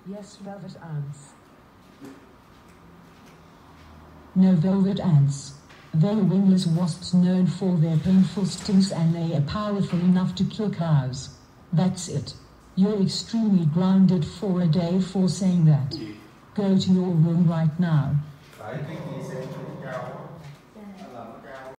Yes, velvet ants. No velvet ants. They are wingless wasps known for their painful stings, and they are powerful enough to kill cows. That's it. You're extremely grounded for a day for saying that. Go to your room right now. I think he said